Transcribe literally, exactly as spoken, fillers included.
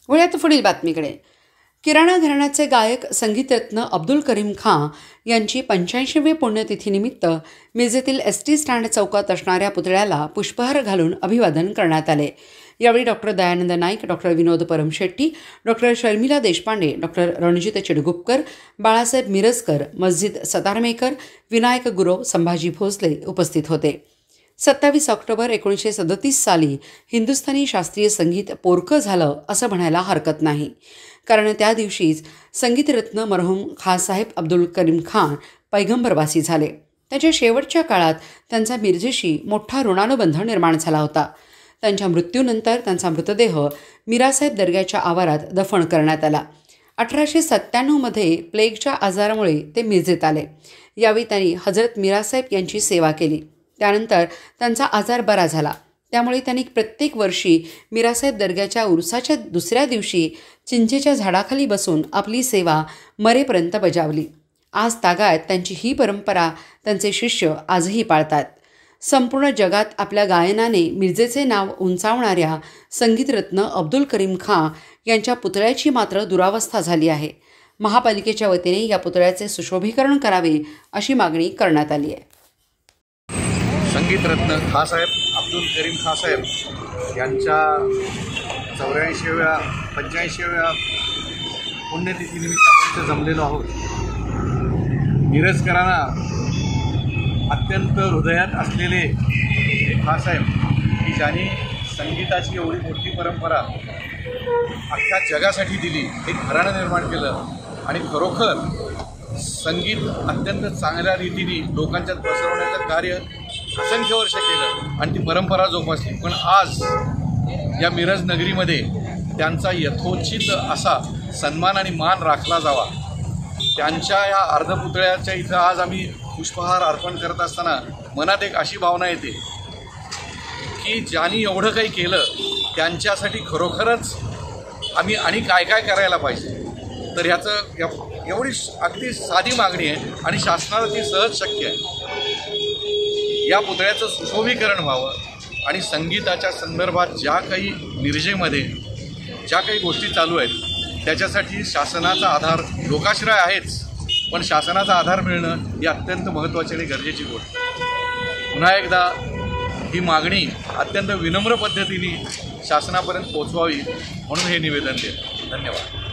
वळूयात पुढील बातमीकडे. किराणा घराण्याचे गायक संगीतरत्न अब्दुल करीम खाँ यांची पंच्याऐंशीवी पुण्यतिथीनिमित्त मिरजेतील एस टी स्टँड चौकात असणाऱ्या पुतळ्याला पुष्पहार घालून अभिवादन करण्यात आले. यावेळी doctor Dayanand Naik, doctor Vinod Paramshetti, doctor Sharmila Deshpande, doctor Ranjit Chidgupkar, Balasaheb Mirajkar, Masjid Satarmekar, Vinayak Gurav, Sambhaji Bhosale उपस्थित होते. सत्तावीस ऑक्टोबर एकोणीसशे सदतीस साली हिंदुस्थानी शास्त्रीय संगीत पोरकं झालं असं म्हणायला हरकत नाही, कारण त्या दिवशीच संगीतरत्न मरहूम खाँसाहेब अब्दुल करीम खाँ पैगंबरवासी झाले. त्याच्या शेवटच्या काळात त्यांचा मिरजेशी मोठा ऋणानुबंध निर्माण झाला होता. त्यांच्या मृत्यूनंतर त्यांचा मृतदेह मिरासाहेब दर्ग्याच्या आवारात दफन करण्यात आला. अठराशे सत्त्याण्णवमध्ये प्लेगच्या आजारामुळे ते मिरजेत आले. यावेळी त्यांनी हजरत मिरासाहेब यांची सेवा केली. त्यानंतर त्यांचा आजार बरा झाला. त्यामुळे त्यांनी प्रत्येक वर्षी मिरासाहेब दर्ग्याच्या उरसाच्या दुसऱ्या दिवशी चिंचेच्या झाडाखाली बसून आपली सेवा मरेपर्यंत बजावली. आज तागायत त्यांची ही परंपरा त्यांचे शिष्य आजही पाळतात. संपूर्ण जगात आपल्या गायनाने मिरजेचे नाव उंचावणाऱ्या संगीतरत्न अब्दुल करीम खाँ यांच्या पुतळ्याची मात्र दुरावस्था झाली आहे. महापालिकेच्या वतीने या पुतळ्याचे सुशोभीकरण करावे अशी मागणी करण्यात आली आहे. संगीतरत्न खाँसाहेब अब्दुल करीम खाँसाहेब यांच्या चौऱ्याऐंशीव्या पंच्याऐंशीव्या पुण्यतिथीनिमित्त आपण इथे जमलेलो आहोत. मिरजकरांना अत्यंत हृदयात असलेले हे खाँसाहेब की ज्यांनी संगीताची एवढी मोठी परंपरा अख्ख्या जगासाठी दिली, एक घराणं निर्माण केलं आणि खरोखर संगीत अत्यंत चांगल्या रीतीने लोकांच्यात पसरवण्याचं कार्य असंख्य वर्ष केलं आणि ती परंपरा जोपासली. पण आज या मिरज नगरीमध्ये त्यांचा यथोचित असा सन्मान आणि मान राखला जावा. त्यांच्या या अर्धपुतळ्याच्या इथं आज आम्ही पुष्पहार अर्पण करत असताना मनात एक अशी भावना येते की ज्यांनी एवढं काही केलं त्यांच्यासाठी खरोखरच आम्ही आणि काय काय करायला पाहिजे. तर ह्याचं एवढी अगदी साधी मागणी आहे आणि शासनाला ती सहज शक्य आहे. या पुतळ्याचं सुशोभीकरण व्हावं आणि संगीताच्या संदर्भात ज्या काही मिरजेमध्ये ज्या काही गोष्टी चालू आहेत त्याच्यासाठी शासनाचा आधार लोकाश्रय आहेच, पण शासनाचा आधार मिळणं ही अत्यंत महत्त्वाची आणि गरजेची गोष्ट. पुन्हा एकदा ही मागणी अत्यंत विनम्र पद्धतीने शासनापर्यंत पोचवावी म्हणून हे निवेदन देतो. धन्यवाद.